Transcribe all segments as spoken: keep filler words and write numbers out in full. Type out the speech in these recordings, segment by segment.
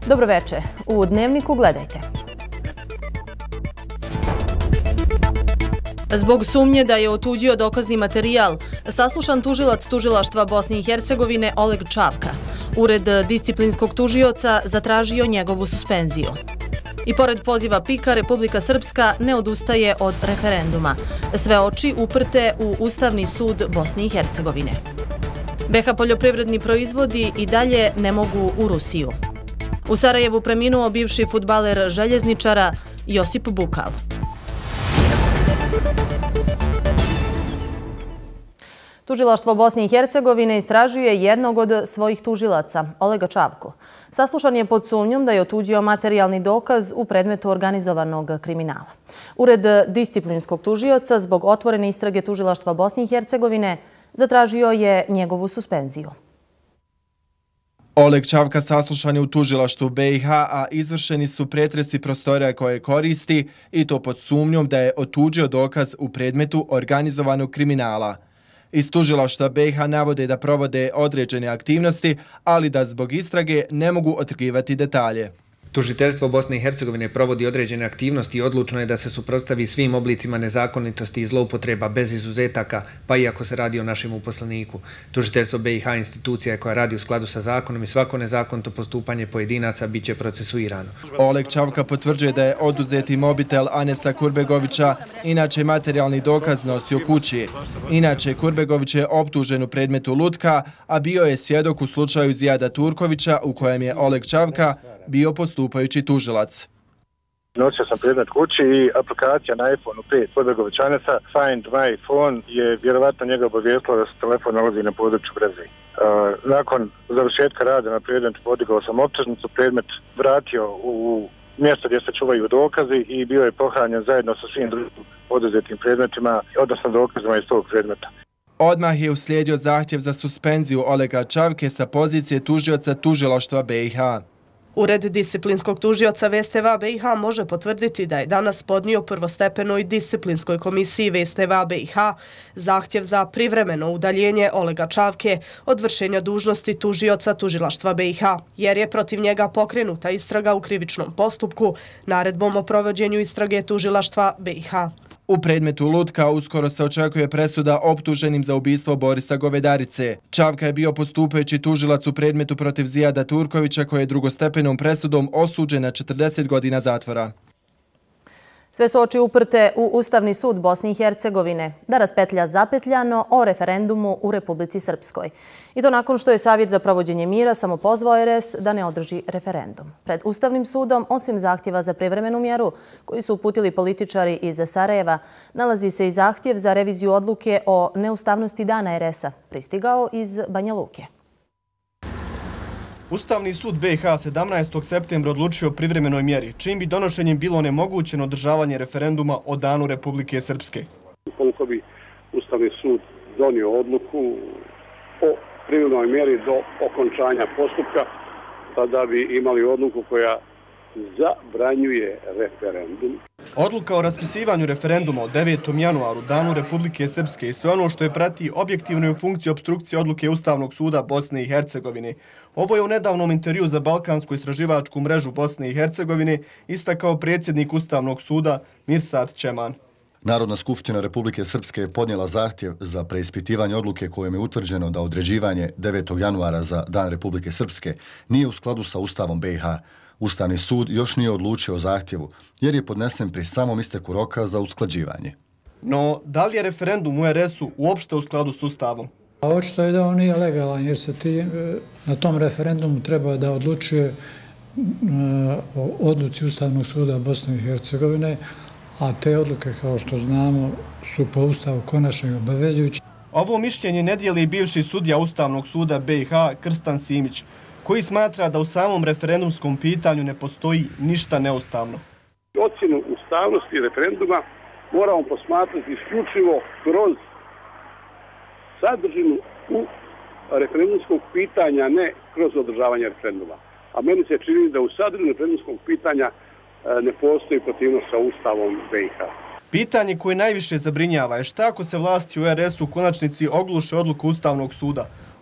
Dobroveče. U Dnevniku gledajte. Zbog sumnje da je otuđio dokazni materijal, saslušan tužilac tužilaštva Bosne i Hercegovine Oleg Čavka. Ured disciplinskog tužioca zatražio njegovu suspenziju. I pored poziva PIK-a, Republika Srpska ne odustaje od referenduma. Sve oči uprte u Ustavni sud Bosne i Hercegovine. B H poljoprivredni proizvodi i dalje ne mogu u Rusiju. U Sarajevu preminuo bivši fudbaler željezničara Josip Bukal. Tužilaštvo Bosne i Hercegovine istražuje jednog od svojih tužilaca, Olega Čavku. Saslušan je pod sumnjom da je otuđio materijalni dokaz u predmetu organizovanog kriminala. Ured disciplinskog tužioca zbog otvorene istrage Tužilaštva Bosne i Hercegovine zatražio je njegovu suspenziju. Oleg Čavka saslušan je u tužilaštvu B i H, a izvršeni su pretresi prostorija koje koristi i to pod sumnjom da je otuđio dokaz u predmetu organizovanog kriminala. Iz tužilaštva B i H navode da provode određene aktivnosti, ali da zbog istrage ne mogu otkivati detalje. Tužiteljstvo Bosne i Hercegovine provodi određene aktivnosti i odlučno je da se suprotstavi svim oblicima nezakonitosti i zloupotreba bez izuzetaka, pa i ako se radi o našem uposleniku. Tužiteljstvo B i H institucija je koja radi u skladu sa zakonom i svako nezakonito postupanje pojedinaca bit će procesuirano. Oleg Čavka potvrđuje da je oduzeti mobitel Anesa Kurbegovića, inače materijalni dokaz nosio kući. Inače, Kurbegović je optužen u predmetu lutka, a bio je svjedok u slučaju Zijada Turkovića u kojem je Oleg Čavka bio postupajući tužilac. Nosio sam predmet kući i aplikacija na iPhone pet Kurbegović Anesa, Find My Phone, je vjerovatno njega obavijestila da se telefon nalazi na području Brezije. Nakon završetka rada na predmetu podigao sam optužnicu, predmet vratio u mjesto gdje se čuvaju dokazi i bio je pohranjen zajedno sa svim drugim oduzetim predmetima, odnosno dokazima iz tog predmeta. Odmah je uslijedio zahtjev za suspenziju Olega Čavke sa pozicije tužioca tužilaštva B i H. Ured disciplinskog tužioca V S T V A B i H može potvrditi da je danas podnio prvostepenoj disciplinskoj komisiji V S T V A B i H zahtjev za privremeno udaljenje Olega Čavke od vršenja dužnosti tužioca tužilaštva B i H, jer je protiv njega pokrenuta istraga u krivičnom postupku naredbom o provođenju istrage tužilaštva B i H. U predmetu lutka uskoro se očekuje presuda optuženim za ubistvo Borisa Govedarice. Čavka je bio postupajući tužilac u predmetu protiv Zijada Turkovića koji je drugostepenom presudom osuđen na četrdeset godina zatvora. Sve su oči uprte u Ustavni sud Bosne i Hercegovine da raspetlja zapetljano o referendumu u Republici Srpskoj. I to nakon što je Savjet za provođenje mira samopozvao R S da ne održi referendum. Pred Ustavnim sudom, osim zahtjeva za privremenu mjeru koji su uputili političari iz Sarajeva, nalazi se i zahtjev za reviziju odluke o neustavnosti dana R S-a, pristigao iz Banja Luke. Ustavni sud B i H sedamnaestog septembra odlučio o privremenoj mjeri, čim bi donošenjem bilo onemogućeno održavanje referenduma o danu Republike Srpske. Koliko bi Ustavni sud donio odluku o privremenoj mjeri do okončanja postupka, tada bi imali odluku koja zabranjuje referendum. Odluka o raspisivanju referenduma o devetom januaru, danu Republike Srpske i sve ono što je prati objektivno u funkciji obstrukcije odluke Ustavnog suda Bosne i Hercegovine. Ovo je u nedavnom intervju za Balkansku istraživačku mrežu Bosne i Hercegovine istakao predsjednik Ustavnog suda Mirsad Čeman. Narodna skupština Republike Srpske je podnijela zahtjev za preispitivanje odluke kojom je utvrđeno da određivanje devetog januara za Dan Republike Srpske nije u skladu sa Ustavom B i H. Ustavni sud još nije odlučio o zahtjevu, jer je podnesen pri samom isteku roka za usklađivanje. No, da li je referendum u R S-u uopšte u skladu s Ustavom? Očito je da on nije legalan, jer se ti, na tom referendumu treba da odlučuje o odluci Ustavnog suda Bosne i Hercegovine, a te odluke, kao što znamo, su po Ustavu konačno i obavezujući. Ovo mišljenje ne dijeli bivši sudija Ustavnog suda B i H Krstan Simić, koji smatra da u samom referendumskom pitanju ne postoji ništa neustavno. Ocjenu ustavnosti referenduma moramo posmatrati isključivo kroz sadržinu u referendumskog pitanja, ne kroz održavanje referenduma. A meni se čini da u sadržinu referendumskog pitanja ne postoji protivnost sa Ustavom B i H. Pitanje koje najviše zabrinjava je šta ako se vlasti u R S-u u konačnici ogluše odluku Ustavnog suda,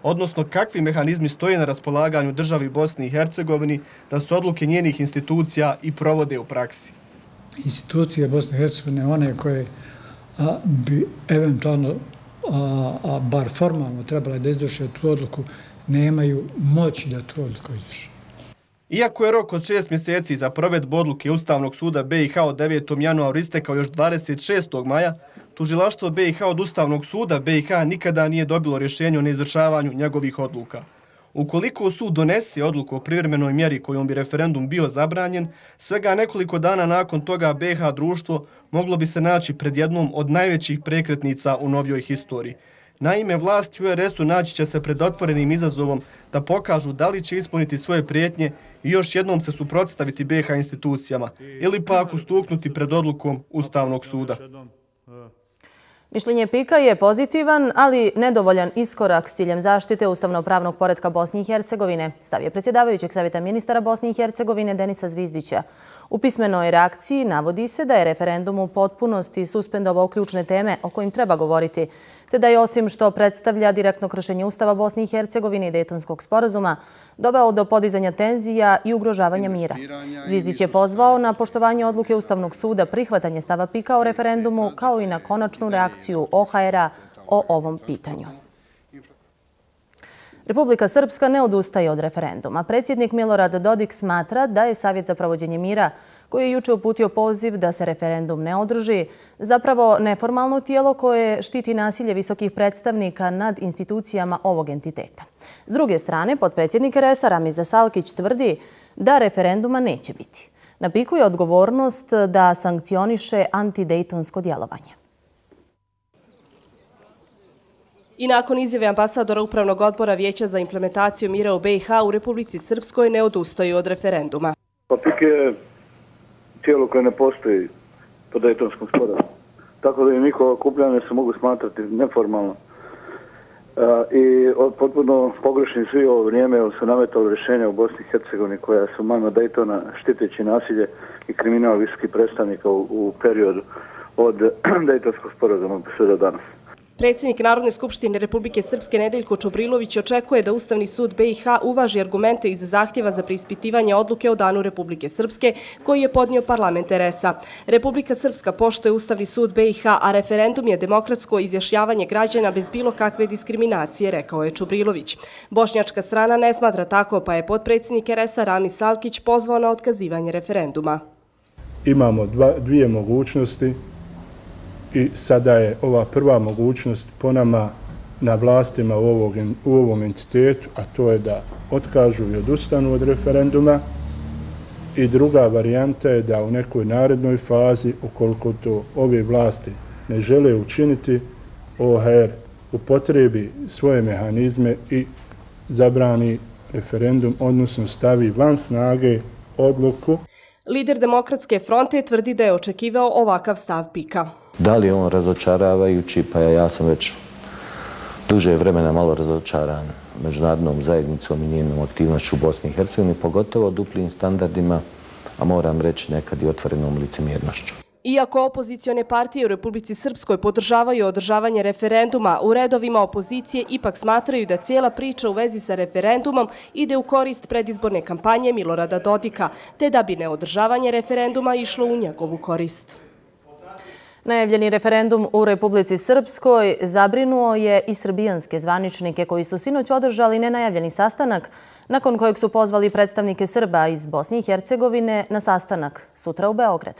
odnosno kakvi mehanizmi stoje na raspolaganju državi Bosni i Hercegovini da se odluke njenih institucija i provode u praksi? Institucije Bosne i Hercegovine, one koje a, bi eventualno, a, a, bar formalno trebale da izvrše tu odluku, nemaju moći da tu odluku izvrše. Iako je rok od šest mjeseci za provedbu odluke Ustavnog suda B i H od devetog januara istekao još dvadeset šestog maja, tužilaštvo B i H od Ustavnog suda B i H nikada nije dobilo rješenje o neizvršavanju njegovih odluka. Ukoliko sud donese odluku o privremenoj mjeri kojom bi referendum bio zabranjen, svega nekoliko dana nakon toga B i H društvo moglo bi se naći pred jednom od najvećih prekretnica u novijoj historiji. Naime, vlasti u R S-u naći će se pred otvorenim izazovom da pokažu da li će ispuniti svoje prijetnje i još jednom se suprotstaviti B i H institucijama ili pak ustuknuti pred odlukom Ustavnog suda. Mišljenje Pika je pozitivan, ali nedovoljan iskorak s ciljem zaštite ustavno-pravnog poretka Bosne i Hercegovine, stavio predsjedavajućeg savjeta ministara Bosne i Hercegovine Denisa Zvizdića. U pismenoj reakciji navodi se da je referendum u potpunosti suspendovao ključne teme o kojim treba govoriti, te da je osim što predstavlja direktno kršenje Ustava Bosne i Hercegovine i Dejtonskog sporazuma, doveo do podizanja tenzija i ugrožavanja mira. Zvizdić je pozvao na poštovanje odluke Ustavnog suda, prihvatanje stava Pika o referendumu, kao i na konačnu reakciju O H R-a o ovom pitanju. Republika Srpska ne odustaje od referenduma. Predsjednik Milorad Dodik smatra da je Savjet za provođenje mira, koji je juče uputio poziv da se referendum ne održi, zapravo neformalno tijelo koje štiti nasilje visokih predstavnika nad institucijama ovog entiteta. S druge strane, potpredsjednik R S a Ramiz Salkić tvrdi da referenduma neće biti. Na Piku je odgovornost da sankcioniše antidejtonsko djelovanje. I nakon izjave ambasadora Upravnog odbora Vijeća za implementaciju mira u B i H u Republici Srpskoj ne odustaju od referenduma. Pa Pik je tijelo koje ne postoji po Dejtonskom sporazumu. Tako da i njihova okupljanja se mogu smatrati neformalno. I potpuno pogrešni svi ovo vrijeme su nametali rješenja u Bosni i Hercegovini koja su mimo Dejtona štiteći nasilje i kriminal visokih predstavnika u, u periodu od Dejtonskog sporazuma sve do danas. Predsjednik Narodne skupštine Republike Srpske Nedeljko Čubrilović očekuje da Ustavni sud B i H uvaži argumente iz zahtjeva za preispitivanje odluke o danu Republike Srpske koji je podnio parlament R S a. Republika Srpska poštuje Ustavni sud B i H, a referendum je demokratsko izjašnjavanje građana bez bilo kakve diskriminacije, rekao je Čubrilović. Bošnjačka strana ne smatra tako, pa je potpredsjednik R S a Ramiz Salkić pozvao na otkazivanje referenduma. Imamo dva, dvije mogućnosti. I sada je ova prva mogućnost po nama na vlastima u, ovog, u ovom entitetu, a to je da otkažu i odustanu od referenduma. I druga varijanta je da u nekoj narednoj fazi, ukoliko to ove vlasti ne žele učiniti, O H R upotrebi svoje mehanizme i zabrani referendum, odnosno stavi van snage odluku. Lider Demokratske fronte tvrdi da je očekivao ovakav stav Pika. Da li je on razočaravajući? Pa ja sam već duže vremena malo razočaran međunarodnom zajednicom i njenom aktivnošću u Bosni i Hercegovini, pogotovo duplim standardima, a moram reći nekad i otvorenom licemjernošću. Iako opozicione partije u Republici Srpskoj podržavaju održavanje referenduma, u redovima opozicije ipak smatraju da cijela priča u vezi sa referendumom ide u korist predizborne kampanje Milorada Dodika, te da bi neodržavanje referenduma išlo u njegovu korist. Najavljeni referendum u Republici Srpskoj zabrinuo je i srbijanske zvaničnike koji su sinoć održali nenajavljeni sastanak nakon kojeg su pozvali predstavnike Srba iz Bosne i Hercegovine na sastanak sutra u Beograd.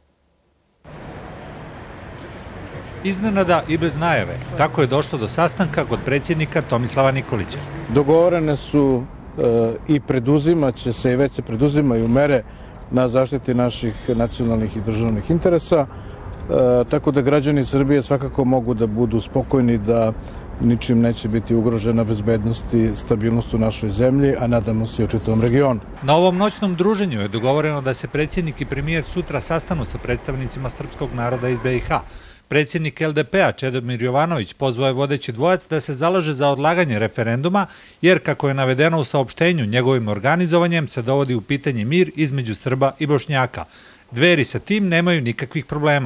Iznenada i bez najave. Tako je došlo do sastanka kod predsjednika Tomislava Nikolića. Dogovorene su e, i preduzimaće se i već se preduzimaju mere na zaštiti naših nacionalnih i državnih interesa. E, tako da građani Srbije svakako mogu da budu spokojni da ničim neće biti ugrožena bezbednost i stabilnost u našoj zemlji, a nadamo se i u čitavom regionu. Na ovom noćnom druženju je dogovoreno da se predsjednik i premijer sutra sastanu sa predstavnicima srpskog naroda iz B i H. Predsjednik L D P-a Čedomir Jovanović pozvao je vodeći dvojac da se zalaže za odlaganje referenduma, jer, kako je navedeno u saopštenju, njegovim organizovanjem se dovodi u pitanje mir između Srba i Bošnjaka. Dveri sa tim nemaju nikakvih problema.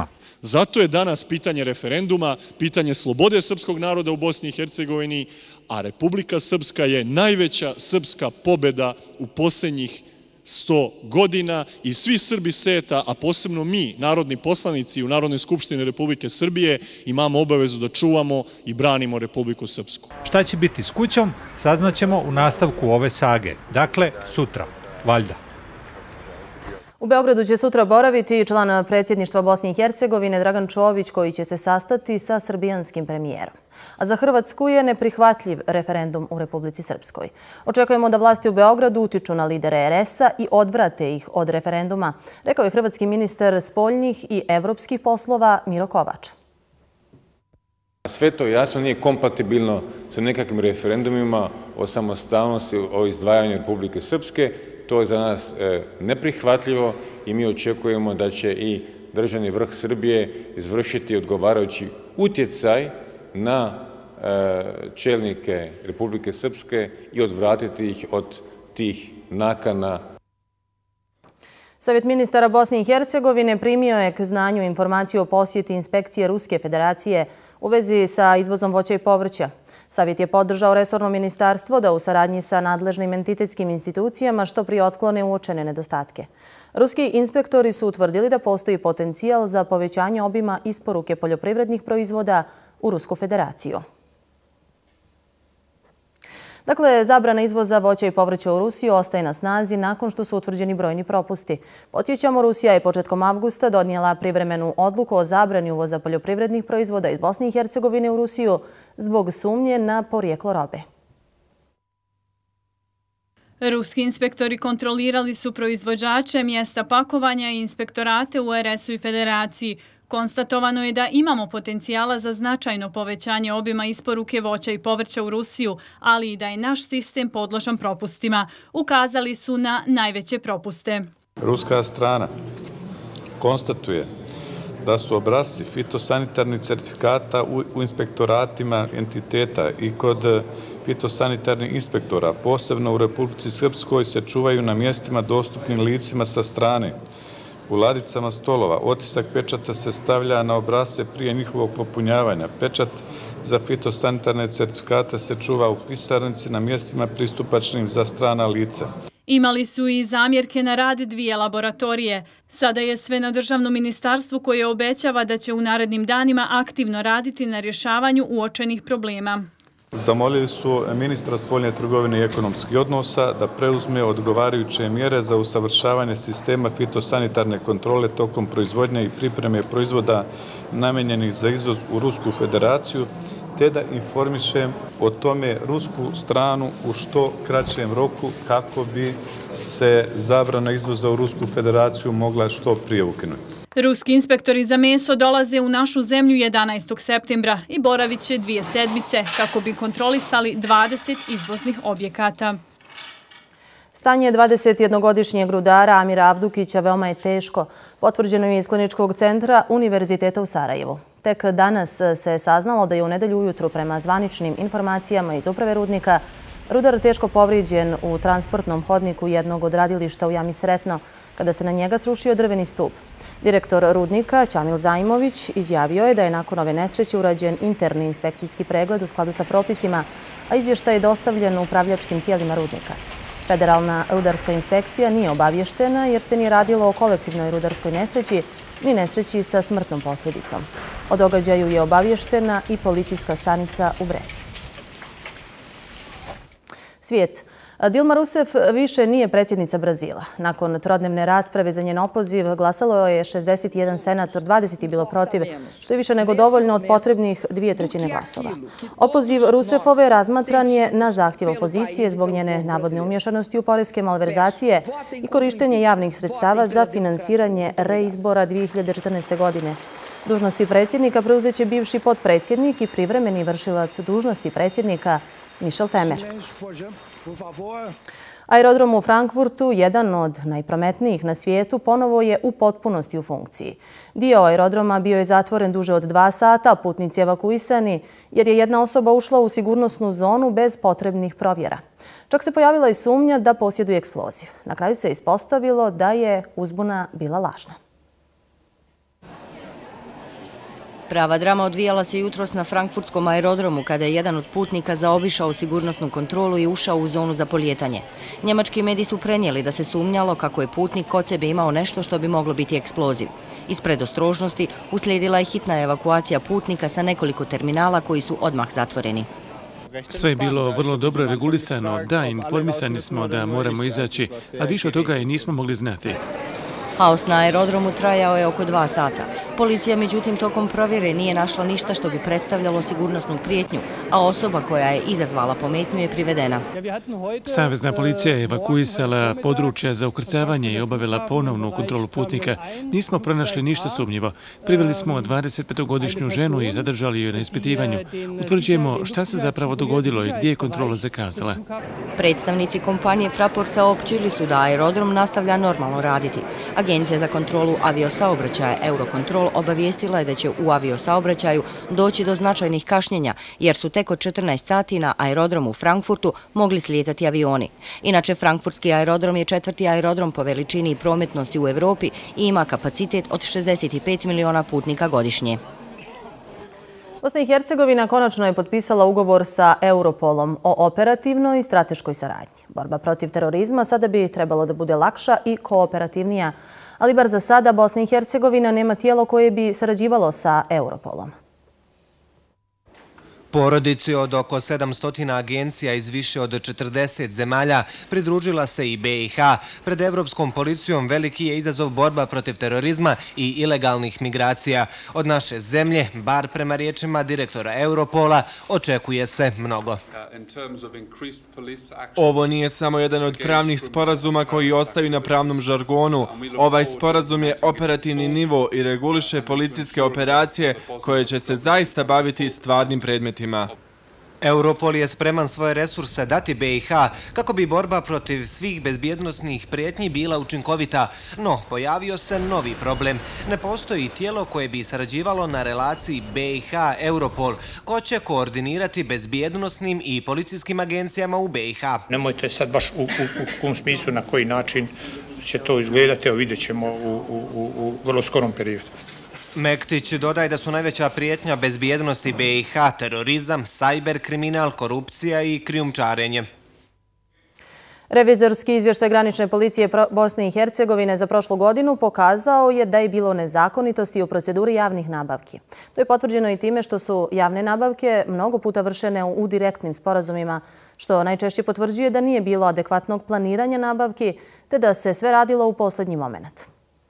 Zato je danas pitanje referenduma, pitanje slobode srpskog naroda u Bosni i Hercegovini, a Republika Srpska je najveća srpska pobjeda u posljednjih sto godina i svi Srbi sveta, a posebno mi, narodni poslanici u Narodnoj skupštini Republike Srbije, imamo obavezu da čuvamo i branimo Republiku Srpsku. Šta će biti s kućom, saznaćemo u nastavku ove sage. Dakle, sutra, valjda. U Beogradu će sutra boraviti član predsjedništva Bosne i Hercegovine Dragan Čović, koji će se sastati sa srbijanskim premijerom. A za Hrvatsku je neprihvatljiv referendum u Republici Srpskoj. Očekujemo da vlasti u Beogradu utiču na lidere er es a i odvrate ih od referenduma, rekao je hrvatski ministar spoljnih i evropskih poslova Miro Kovač. Sve to jasno nije kompatibilno sa nekakvim referendumima o samostalnosti, o izdvajanju Republike Srpske. To je za nas neprihvatljivo i mi očekujemo da će i državni vrh Srbije izvršiti odgovarajući utjecaj na čelnike Republike Srpske i odvratiti ih od tih nakana. Savjet ministara Bosne i Hercegovine primio je k znanju informaciju o posjeti inspekcije Ruske federacije u vezi sa izvozom voća i povrća. Savjet je podržao resorno ministarstvo da u saradnji sa nadležnim entitetskim institucijama što prije otklone uočene nedostatke. Ruski inspektori su utvrdili da postoji potencijal za povećanje obima isporuke poljoprivrednih proizvoda u Rusku federaciju. Dakle, zabrana izvoza voća i povrća u Rusiju ostaje na snazi nakon što su utvrđeni brojni propusti. Podsjećamo, Rusija je početkom avgusta donijela privremenu odluku o zabrani uvoza poljoprivrednih proizvoda iz Bosne i Hercegovine u Rusiju zbog sumnje na porijeklo robe. Ruski inspektori kontrolirali su proizvođače, mjesta pakovanja i inspektorate u er es u i Federaciji. Konstatovano je da imamo potencijala za značajno povećanje obima isporuke voća i povrća u Rusiju, ali i da je naš sistem podložan propustima. Ukazali su na najveće propuste. Ruska strana konstatuje da su obrasci fitosanitarnih certifikata u inspektoratima entiteta i kod fitosanitarnih inspektora, posebno u Republici Srpskoj, se čuvaju na mjestima dostupnim licima sa strane. U ladicama stolova otisak pečata se stavlja na obrasce prije njihovog popunjavanja. Pečat za fitosanitarne certifikate se čuva u pisarnici na mjestima pristupačnim za strana lica. Imali su i zamjerke na rad dvije laboratorije. Sada je sve na državnom ministarstvu koje obećava da će u narednim danima aktivno raditi na rješavanju uočenih problema. Zamolili su ministra spoljne trgovine i ekonomskih odnosa da preuzme odgovarajuće mjere za usavršavanje sistema fitosanitarne kontrole tokom proizvodnje i pripreme proizvoda namenjenih za izvoz u Rusku federaciju, te da informišem o tome rusku stranu u što kraćem roku kako bi se zabrana izvoza u Rusku federaciju mogla što prije ukinuti. Ruski inspektori za meso dolaze u našu zemlju jedanaestog septembra i boravit će dvije sedmice kako bi kontrolisali dvadeset izvoznih objekata. Stanje dvadesetjednogodišnjeg rudara Amira Avdukića veoma je teško. Potvrđeno je iz kliničkog centra Univerziteta u Sarajevu. Tek danas se saznalo da je u nedelju ujutru prema zvaničnim informacijama iz uprave rudnika rudar teško povrijeđen u transportnom hodniku jednog od radilišta u jami Sretno, kada se na njega srušio drveni stup. Direktor rudnika, Ćamil Zajmović, izjavio je da je nakon ove nesreće urađen interni inspekcijski pregled u skladu sa propisima, a izvještaj je dostavljen upravljačkim tijelima rudnika. Federalna rudarska inspekcija nije obavještena jer se nije radilo o kolektivnoj rudarskoj nesreći ni nesreći sa smrtnom posljedicom. O događaju je obavještena i policijska stanica u Brezi. Svijet. Dilma Rousseff više nije predsjednica Brazila. Nakon trodnevne rasprave za njen opoziv glasalo je šezdeset jedan senator, dvadeset je bilo protiv, što je više nego dovoljno od potrebnih dvije trećine glasova. Opoziv Rousseffove razmatran je na zahtjev opozicije zbog njene navodne umješanosti u poreske malverzacije i korištenje javnih sredstava za finansiranje reizbora dvije hiljade četrnaeste. godine. Dužnosti predsjednika preuzeće bivši potpredsjednik i privremeni vršilac dužnosti predsjednika Michel Temer. Aerodrom u Frankfurtu, jedan od najprometnijih na svijetu, ponovo je u potpunosti u funkciji. Dio aerodroma bio je zatvoren duže od dva sata, a putnici evakuisani jer je jedna osoba ušla u sigurnosnu zonu bez potrebnih provjera. Čak se pojavila i sumnja da posjeduje eksploziv. Na kraju se ispostavilo da je uzbuna bila lažna. Prava drama odvijala se jutros na frankfurtskom aerodromu kada je jedan od putnika zaobišao sigurnosnu kontrolu i ušao u zonu za polijetanje. Njemački mediji su prenijeli da se sumnjalo kako je putnik kod sebe imao nešto što bi moglo biti eksploziv. Iz predostrožnosti uslijedila je hitna evakuacija putnika sa nekoliko terminala koji su odmah zatvoreni. Sve je bilo vrlo dobro regulisano, da, informisani smo da moramo izaći, a više od toga i nismo mogli znati. Haos na aerodromu trajao je oko dva sata. Policija međutim tokom provjere nije našla ništa što bi predstavljalo sigurnosnu prijetnju, a osoba koja je izazvala pometnju je privedena. Savezna policija je evakuisala područja za ukrcavanje i obavila ponovnu kontrolu putnika. Nismo pronašli ništa sumnjivo. Priveli smo dvadesetpetogodišnju ženu i zadržali joj na ispitivanju. Utvrđujemo šta se zapravo dogodilo i gdje je kontrola zakazala. Predstavnici kompanije Fraport saopćili su da aerodrom nastavlja normalno raditi. Agencija za kontrolu aviosaobraćaja Eurocontrol obavijestila je da će u aviosaobraćaju doći do značajnih kašnjenja, jer su tek od četrnaest sati na aerodromu u Frankfurtu mogli slijetati avioni. Inače, frankfurtski aerodrom je četvrti aerodrom po veličini i prometnosti u Evropi i ima kapacitet od šezdeset pet miliona putnika godišnje. Bosna i Hercegovina konačno je potpisala ugovor sa Europolom o operativnoj i strateškoj saradnji. Borba protiv terorizma sada bi trebalo da bude lakša i kooperativnija, ali bar za sada Bosna i Hercegovina nema tijelo koje bi sarađivalo sa Europolom. Porodici od oko sedamsto agencija iz više od četrdeset zemalja pridružila se i B i H. Pred Evropskom policijom veliki je izazov borba protiv terorizma i ilegalnih migracija. Od naše zemlje, bar prema riječima direktora Europola, očekuje se mnogo. Ovo nije samo jedan od pravnih sporazuma koji ostaju na pravnom žargonu. Ovaj sporazum je operativni nivo i reguliše policijske operacije koje će se zaista baviti stvarnim predmetima. Europol je spreman svoje resurse dati B i H kako bi borba protiv svih bezbjednosnih prijetnji bila učinkovita, no pojavio se novi problem. Ne postoji tijelo koje bi sarađivalo na relaciji B i H Europol, ko će koordinirati bezbjednosnim i policijskim agencijama u B i H. Nemojte sad baš u, u, u kom smislu na koji način će to izgledati, evo vidjet ćemo u, u, u, u vrlo skorom periodu. Mektić dodaje da su najveća prijetnja bezbjednosti B i H terorizam, sajber kriminal, korupcija i krijumčarenje. Revizorski izvještaj granične policije Bosne i Hercegovine za prošlu godinu pokazao je da je bilo nezakonitosti u proceduri javnih nabavki. To je potvrđeno i time što su javne nabavke mnogo puta vršene u direktnim sporazumima, što najčešće potvrđuje da nije bilo adekvatnog planiranja nabavki, te da se sve radilo u posljednji moment.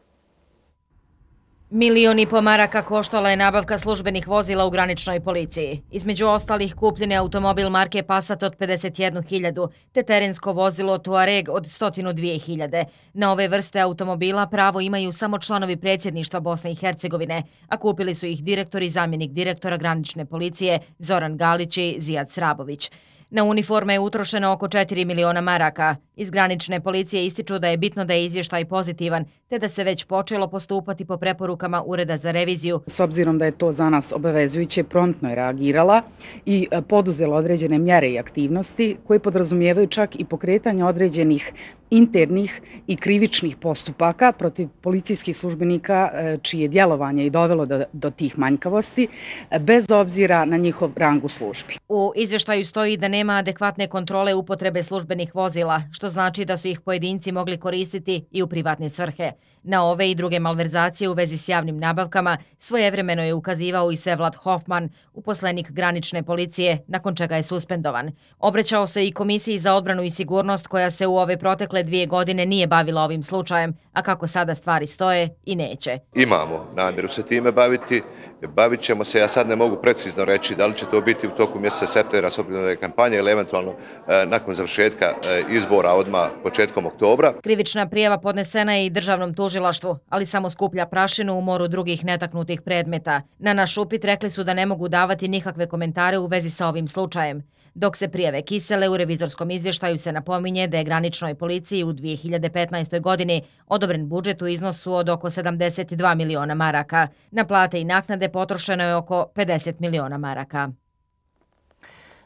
Milion i po maraka koštala je nabavka službenih vozila u graničnoj policiji. Između ostalih kupljen je automobil marke Passat od pedeset jednu hiljadu, te terensko vozilo Tuareg od sto dvije hiljade. Na ove vrste automobila pravo imaju samo članovi predsjedništva Bosne i Hercegovine, a kupili su ih direktor i zamjenik direktora granične policije Zoran Galić i Zijad Srabović. Na uniforme je utrošeno oko četiri miliona maraka. Iz granične policije ističu da je bitno da je izvještaj pozitivan, te da se već počelo postupati po preporukama Ureda za reviziju. S obzirom da je to za nas obavezujuće, promptno je reagirala i poduzela određene mjere i aktivnosti koje podrazumijevaju čak i pokretanje određenih internih i krivičnih postupaka protiv policijskih službenika čije djelovanje je dovelo do, do tih manjkavosti, bez obzira na njihov rang u službi. U izvještaju stoji da nema adekvatne kontrole upotrebe službenih vozila, što znači da su ih pojedinci mogli koristiti i u privatne svrhe. Na ove i druge malverzacije u vezi s javnim nabavkama svojevremeno je ukazivao i Svevlad Hoffman, uposlenik granične policije, nakon čega je suspendovan. Obraćao se i Komisiji za odbranu i sigurnost koja se u ove protekle dvije godine nije bavila ovim slučajem, a kako sada stvari stoje i neće. Imamo namjeru se time baviti, bavit ćemo se, ja sad ne mogu precizno reći da li će to biti u toku mjeseca septembra s obzirom da je kampanja ili eventualno e, nakon završetka e, izbora odmah početkom oktobra. Krivična prijava podnesena je i državnom tužilaštvu, ali samo skuplja prašinu u moru drugih netaknutih predmeta. Na naš upit rekli su da ne mogu davati nikakve komentare u vezi sa ovim slučajem. Dok se prijave kisele, u revizorskom izvještaju se napominje da je graničnoj policiji u dvije hiljade petnaestoj. godini odobren budžet u iznosu od oko sedamdeset dva miliona maraka. Na plate i naknade potrošeno je oko pedeset miliona maraka.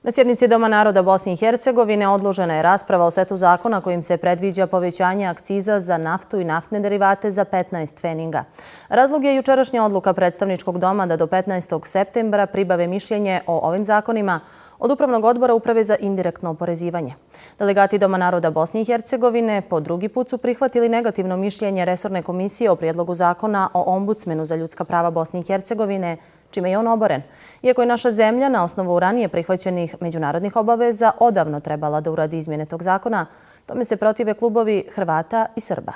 Na sjednici Doma naroda Bosne i Hercegovine odložena je rasprava o setu zakona kojim se predviđa povećanje akciza za naftu i naftne derivate za petnaest pfeninga. Razlog je jučerašnja odluka predstavničkog doma da do petnaestog septembra pribave mišljenje o ovim zakonima od Upravnog odbora Uprave za indirektno oporezivanje. Delegati Doma naroda Bosne i Hercegovine po drugi put su prihvatili negativno mišljenje Resorne komisije o prijedlogu zakona o ombudsmenu za ljudska prava Bosne i Hercegovine, čime je on oboren. Iako je naša zemlja na osnovu ranije prihvaćenih međunarodnih obaveza odavno trebala da uradi izmjene tog zakona, tome se protive klubovi Hrvata i Srba.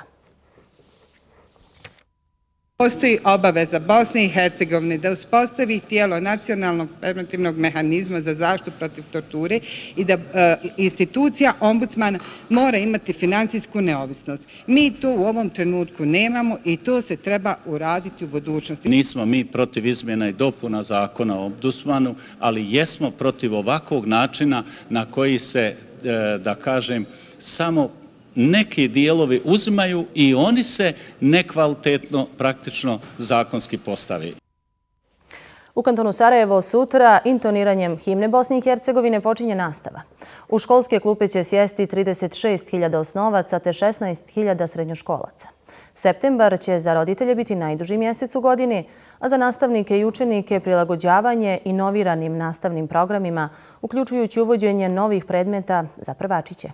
Postoji obaveza Bosne i Hercegovine da uspostavi tijelo nacionalnog preventivnog mehanizma za zaštitu protiv torture i da e, institucija ombudsmana mora imati financijsku neovisnost. Mi to u ovom trenutku nemamo i to se treba uraditi u budućnosti. Nismo mi protiv izmjena i dopuna zakona o ombudsmanu, ali jesmo protiv ovakvog načina na koji se, e, da kažem, samo neki dijelovi uzimaju i oni se nekvalitetno praktično zakonski postavi. U kantonu Sarajevo sutra intoniranjem himne Bosne i Hercegovine počinje nastava. U školske klupe će sjesti trideset šest hiljada osnovaca te šesnaest hiljada srednjoškolaca. Septembar će za roditelje biti najduži mjesec u godini, a za nastavnike i učenike prilagođavanje inoviranim nastavnim programima, uključujući uvođenje novih predmeta za prvačiće.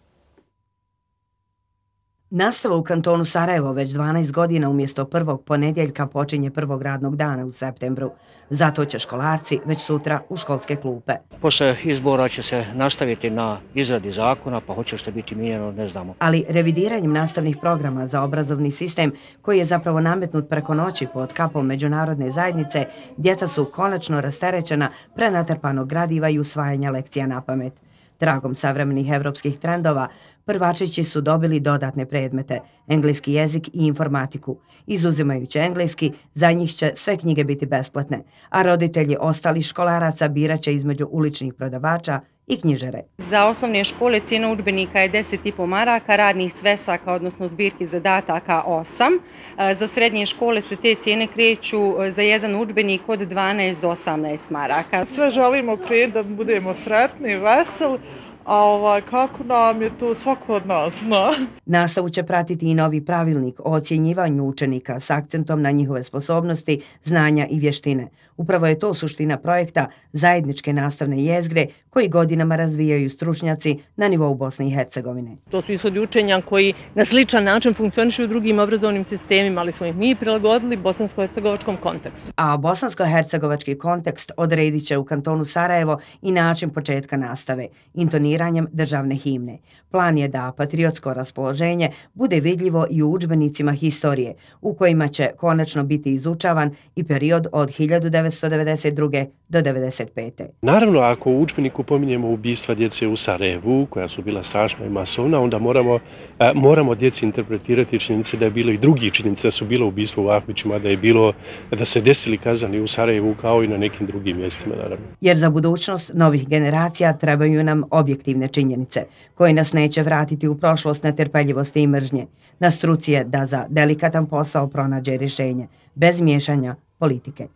Nastava u kantonu Sarajevo već dvanaest godina umjesto prvog ponedjeljka počinje prvog radnog dana u septembru. Zato će školarci već sutra u školske klupe. Posle izbora će se nastaviti na izradi zakona, pa hoće što biti mijenjeno, ne znamo. Ali revidiranjem nastavnih programa za obrazovni sistem, koji je zapravo nametnut preko noći pod kapom međunarodne zajednice, djeca su konačno rasterećena prenatrpanog gradiva i usvajanja lekcija na pamet. Tragom savremenih evropskih trendova, prvačići su dobili dodatne predmete, engleski jezik i informatiku. Izuzimajući engleski, za njih će sve knjige biti besplatne, a roditelji ostalih školaraca birat će između uličnih prodavača i knjižare. Za osnovne škole cijena udžbenika je deset i po maraka, radnih svesaka, odnosno zbirki zadataka osam. Za srednje škole se te cijene kreću za jedan udžbenik od dvanaest do osamnaest maraka. Sve želimo krenuti da budemo sretni i veseli, a ovaj, kako nam je to svako od nas zna. Nastavu će pratiti i novi pravilnik o ocjenjivanju učenika s akcentom na njihove sposobnosti, znanja i vještine. Upravo je to suština projekta zajedničke nastavne jezgre koji godinama razvijaju stručnjaci na nivou Bosne i Hercegovine. To su ishodi učenja koji na sličan način funkcionišu u drugim obrazovnim sistemima, ali smo ih mi prilagodili bosansko-hercegovačkom kontekstu. A bosansko-hercegovački kontekst odredit će u kantonu Sarajevo i način početka nastave, intoniranjem državne himne. Plan je da patriotsko raspoloženje bude vidljivo i u udžbenicima historije, u kojima će konačno biti izučavan i period od hiljadu devetsto devedeset druge do devedeset pete. Naravno, ako u udžbeniku pominjemo ubistva djece u Sarajevu, koja su bila strašna i masovna, onda moramo, a, moramo djeci interpretirati činjenice da je bilo i drugi činjenice, da su bilo ubistvo u Ahmićima, da je bilo, da se desili kazani u Sarajevu kao i na nekim drugim mjestima, naravno. Jer za budućnost novih generacija trebaju nam objektivne činjenice, koje nas neće vratiti u prošlost netrpeljivosti i mržnje. Na struci je da za delikatan posao pronađe rješenje, bez miješanja politike.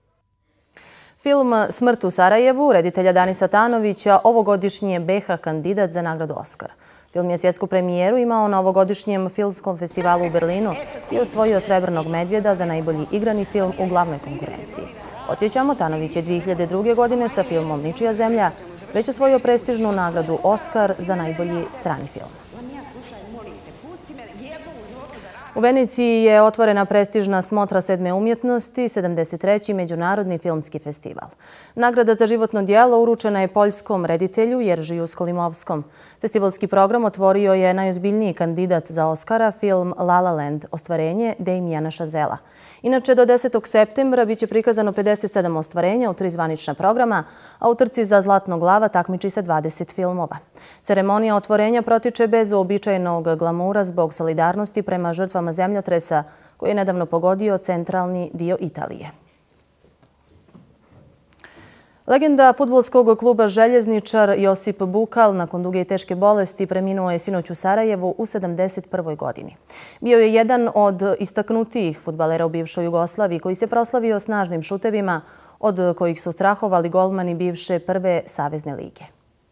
Film Smrt u Sarajevu reditelja Danisa Tanovića ovogodišnji je be ha kandidat za nagradu Oskar. Film je svjetsku premijeru imao na ovogodišnjem filmskom festivalu u Berlinu i osvojio Srebrnog medvjeda za najbolji igrani film u glavnoj konkurenciji. Podsjećamo, Tanović je dvije hiljade druge. godine sa filmom Ničija zemlja već osvojio prestižnu nagradu Oskar za najbolji strani film. U Veneciji je otvorena prestižna smotra sedme umjetnosti, sedamdeset treći Međunarodni filmski festival. Nagrada za životno djelo uručena je poljskom reditelju Jeržiju Skolimovskom. Festivalski program otvorio je najozbiljniji kandidat za Oskara, film La La Land, ostvarenje Damiana Chazela. Inače, do desetog septembra biće prikazano pedeset sedam ostvarenja u tri zvanična programa, a u trci za Zlatnog glava takmiči se dvadeset filmova. Ceremonija otvorenja protiče bez uobičajenog glamura zbog solidarnosti prema žrtvama zemljotresa koji je nedavno pogodio centralni dio Italije. Legenda fudbalskog kluba Željezničar Josip Bukal nakon duge i teške bolesti preminuo je sinoć u Sarajevu u sedamdeset prvoj. godini. Bio je jedan od istaknutijih fudbalera u bivšoj Jugoslaviji koji se proslavio snažnim šutevima, od kojih su strahovali golmani bivše prve savezne lige.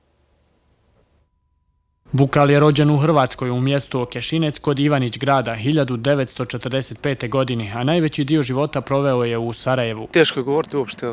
Bukal je rođen u Hrvatskoj u mjestu Okešinec kod Ivanić grada hiljadu devetsto četrdeset pete. godine, a najveći dio života proveo je u Sarajevu. Teško je govoriti uopšte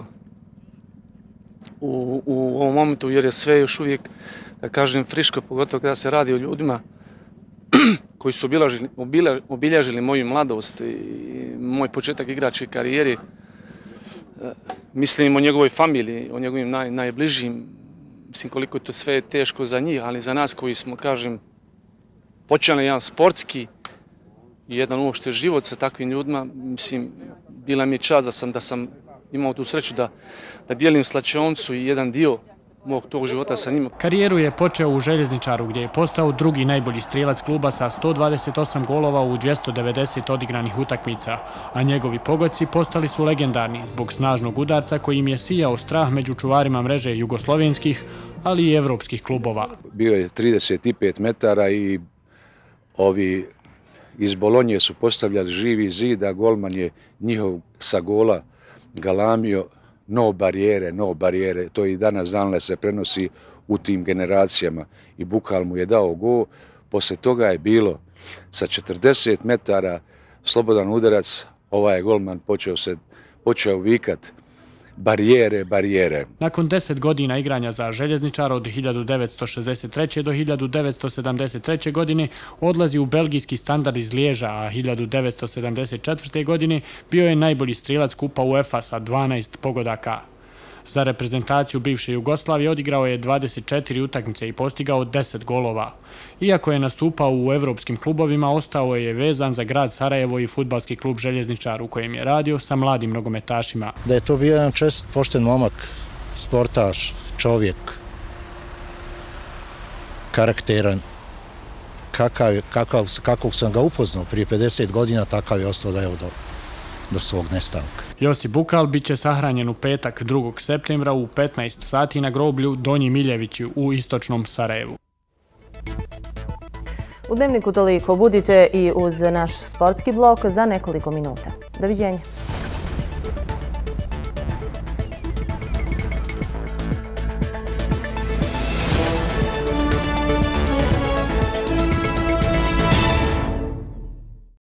u, u ovom momentu jer je sve još uvijek, da kažem, friško, pogotovo kada se radi o ljudima koji su obilježili, obilježili moju mladost i moj početak igračke karijere. Mislim o njegovoj familiji, o njegovim naj, najbližim. Mislim koliko je to sve teško za njih, ali za nas koji smo, kažem, počeli jedan sportski i jedan uopšte život sa takvim ljudima, mislim, bila mi je čast da sam, da sam imao tu sreću da, da dijelim slačioncu i jedan dio mog tog života sa njima. Karijeru je počeo u Željezničaru gdje je postao drugi najbolji strijelac kluba sa sto dvadeset osam golova u dvjesto devedeset odigranih utakmica, a njegovi pogodci postali su legendarni zbog snažnog udarca koji im je sijao strah među čuvarima mreže jugoslovenskih, ali i evropskih klubova. Bio je trideset pet metara i ovi iz Bolonje su postavljali živi zid, a golman je njihov sa gola galamio no barijere, no barijere. To i danas danle se prenosi u tim generacijama. I Bukal mu je dao go. Posle toga je bilo sa četrdeset metara slobodan udarac. Ovaj je golman počeo, se, počeo vikat barijere, barijere. Nakon deset godina igranja za Željezničara od hiljadu devetsto šezdeset treće. do hiljadu devetsto sedamdeset treće. godine odlazi u belgijski Standard iz Liježa, a hiljadu devetsto sedamdeset četvrte. godine bio je najbolji strijelac kupa UEFA sa dvanaest pogodaka. Za reprezentaciju bivše Jugoslavije odigrao je dvadeset četiri utakmice i postigao deset golova. Iako je nastupao u evropskim klubovima, ostao je vezan za grad Sarajevo i fudbalski klub Željezničar u kojem je radio sa mladim nogometašima. Da je to bio jedan čest, pošten momak, sportaš, čovjek, karakteran, kakav, kakav, kakvog sam ga upoznao prije pedeset godina, takav je ostao da je do, do svog nestanka. Josip Bukal bit će sahranjen u petak drugog septembra u petnaest sati na groblju Donji Miljevići u istočnom Sarajevu. U Dnevniku toliko, budite i uz naš sportski blok za nekoliko minuta. Doviđenja.